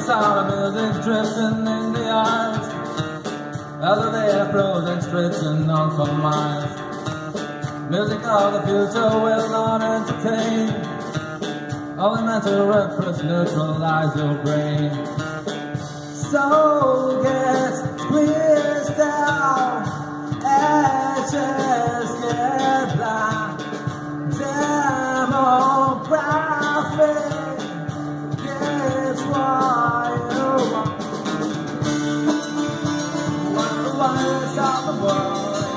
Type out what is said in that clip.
sound of music drifting in the eyes elevator frozen stretching on for miles. Music of the future will not entertain, only meant to repress, neutralize your brain. So get squeezed out, edges get black. Demography gets what you want. The wonders of the world